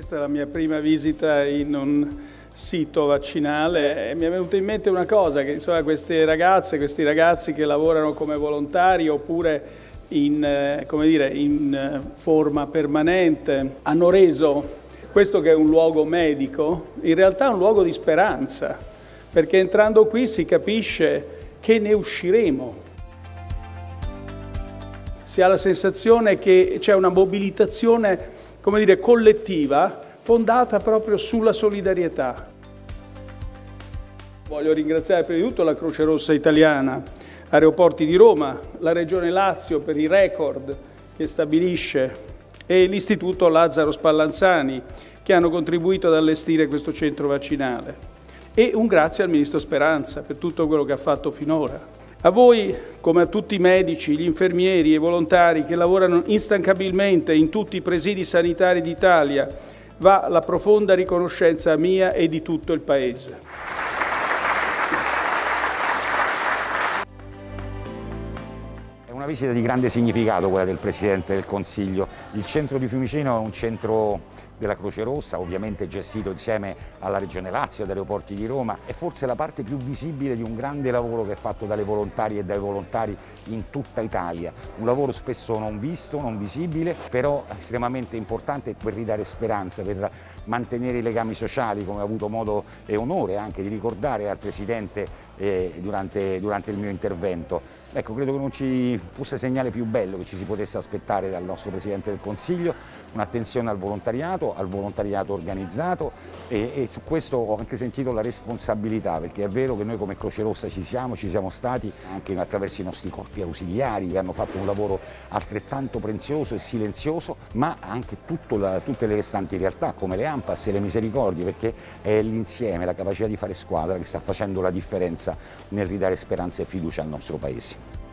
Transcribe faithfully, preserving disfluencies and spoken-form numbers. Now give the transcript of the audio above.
Questa è la mia prima visita in un sito vaccinale e mi è venuta in mente una cosa, che insomma queste ragazze, questi ragazzi che lavorano come volontari oppure in, eh, come dire, in forma permanente hanno reso questo, che è un luogo medico, in realtà un luogo di speranza, perché entrando qui si capisce che ne usciremo. Si ha la sensazione che c'è una mobilitazione, come dire, collettiva, fondata proprio sulla solidarietà. Voglio ringraziare prima di tutto la Croce Rossa Italiana, Aeroporti di Roma, la Regione Lazio per i record che stabilisce e l'Istituto Lazzaro Spallanzani che hanno contribuito ad allestire questo centro vaccinale. E un grazie al Ministro Speranza per tutto quello che ha fatto finora. A voi, come a tutti i medici, gli infermieri e i volontari che lavorano instancabilmente in tutti i presidi sanitari d'Italia, va la profonda riconoscenza mia e di tutto il Paese. È una visita di grande significato quella del Presidente del Consiglio. Il centro di Fiumicino è un centro della Croce Rossa, ovviamente gestito insieme alla Regione Lazio, ad Aeroporti di Roma, è forse la parte più visibile di un grande lavoro che è fatto dalle volontarie e dai volontari in tutta Italia. Un lavoro spesso non visto, non visibile, però estremamente importante per ridare speranza, per mantenere i legami sociali, come ho avuto modo e onore anche di ricordare al Presidente eh, durante, durante il mio intervento. Ecco, credo che non ci fosse segnale più bello che ci si potesse aspettare dal nostro Presidente del Consiglio, un'attenzione al volontariato, al volontariato organizzato e, e su questo ho anche sentito la responsabilità, perché è vero che noi come Croce Rossa ci siamo, ci siamo stati anche attraverso i nostri corpi ausiliari che hanno fatto un lavoro altrettanto prezioso e silenzioso, ma anche la, tutte le restanti realtà come le ANPAS e le Misericordie, perché è l'insieme, la capacità di fare squadra che sta facendo la differenza nel ridare speranza e fiducia al nostro Paese.